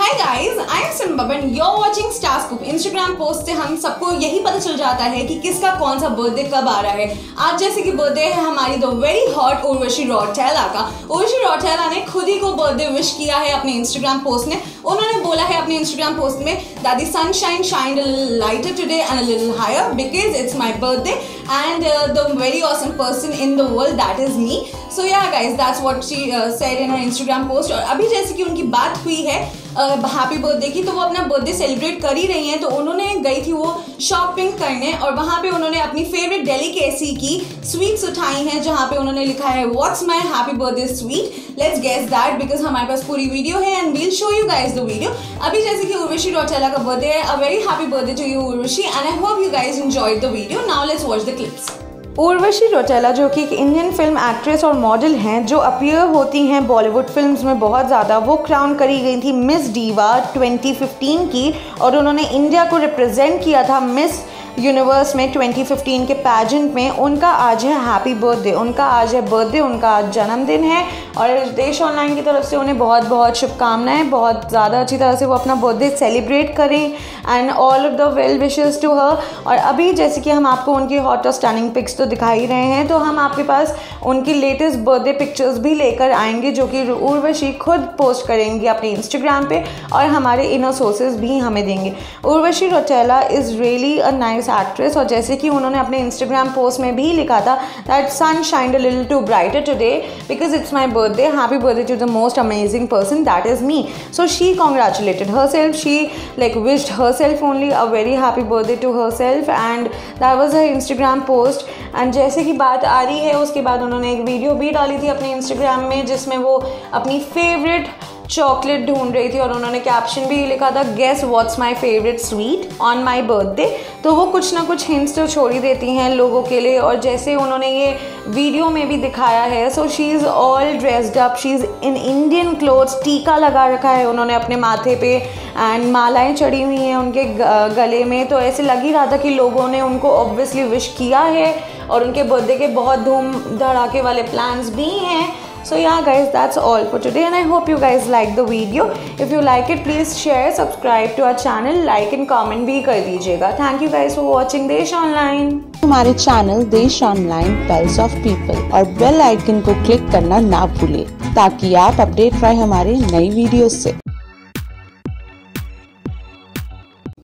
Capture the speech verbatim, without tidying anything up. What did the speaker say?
Hi guys, I am Simba and you are watching Star Scoop. Instagram post से हम सबको यही पता चल जाता है कि किसका कौन सा बर्थडे कब आ रहा है। आज जैसे कि बर्थडे है हमारी the very hot Urvashi Rautela का। उर्वशी रौतेला ने खुद ही को बर्थडे विश किया है अपने इंस्टाग्राम पोस्ट में। उन्होंने बोला है अपने इंस्टाग्राम पोस्ट में that the sunshine shined a little lighter today and a little higher because it's my birthday and the very awesome person in the world that is me. So yeah guys, that's what she said in her Instagram post. और अभी जैसे कि उनकी बात हुई है happy uh, birthday की, तो वो अपना बर्थडे सेलिब्रेट कर ही रही हैं। तो उन्होंने गई थी वो शॉपिंग करने और वहाँ पे उन्होंने अपनी फेवरेट डेलिकेसी की स्वीट्स उठाई हैं, जहाँ पे उन्होंने लिखा है what's my happy birthday sweet. Let's guess that because हमारे पास पूरी वीडियो है and we'll show you guys the video. अभी जैसे कि उर्वशी रौतेला का बर्थडे है, a very happy birthday to you Urvashi and I hope you guys enjoyed the video. Now let's watch the clips. Urvashi Rautela जो कि एक इंडियन फिल्म एक्ट्रेस और मॉडल हैं जो अपीयर होती हैं बॉलीवुड फिल्म्स में बहुत ज़्यादा, वो क्राउन करी गई थी मिस डीवा ट्वेंटी फिफ्टीन की और उन्होंने इंडिया को रिप्रेजेंट किया था मिस यूनिवर्स में ट्वेंटी फिफ्टीन के पैजेंट में। उनका आज है हैप्पी बर्थडे, उनका आज है बर्थडे, उनका आज जन्मदिन है और देश ऑनलाइन की तरफ से उन्हें बहुत बहुत शुभकामनाएं। बहुत ज़्यादा अच्छी तरह से वो अपना बर्थडे सेलिब्रेट करें and all of the well wishes to her. और अभी जैसे कि हम आपको उनकी हॉट और स्टनिंग पिक्स तो दिखा ही रहे हैं, तो हम आपके पास उनकी लेटेस्ट बर्थडे पिक्चर्स भी लेकर आएंगे जो कि उर्वशी खुद पोस्ट करेंगी अपने इंस्टाग्राम पे और हमारे इनर सोर्सेज भी हमें देंगे। Urvashi Rautela is really a nice actress और जैसे कि उन्होंने अपने इंस्टाग्राम पोस्ट में भी लिखा था that sun shined a little to brighter today because it's my birthday, happy birthday to the most amazing person that is me. So she congratulated her self, she like wished her self only a very happy birthday to her self and that was her Instagram post. And जैसे कि बात आ रही है उसके बाद उन्होंने एक video भी डाली थी अपने इंस्टाग्राम में जिसमें वो अपनी फेवरेट चॉकलेट ढूंढ रही थी और उन्होंने कैप्शन भी लिखा था guess what's my favourite sweet on my birthday. तो वो कुछ ना कुछ हिंट्स तो छोड़ ही देती हैं लोगों के लिए और जैसे उन्होंने ये वीडियो में भी दिखाया है, so she is all dressed up, she is in Indian clothes, टीका लगा रखा है उन्होंने अपने माथे पे एंड मालाएं चढ़ी हुई हैं उनके गले में। तो ऐसे लग ही रहा था कि लोगों ने उनको ऑब्वियसली विश किया है और उनके बर्थडे के बहुत धूम धड़ाके वाले प्लान्स भी हैं। So yeah guys, that's all for today and I hope you guys like the video. If you like it, please share, subscribe to our channel, like and comment भी कर दीजिएगा। Thank you guys for watching Desh online. हमारे channel Desh online pulse of people और bell icon को click करना ना भूलें ताकि आप अपडेट रहे हमारे नई वीडियो से।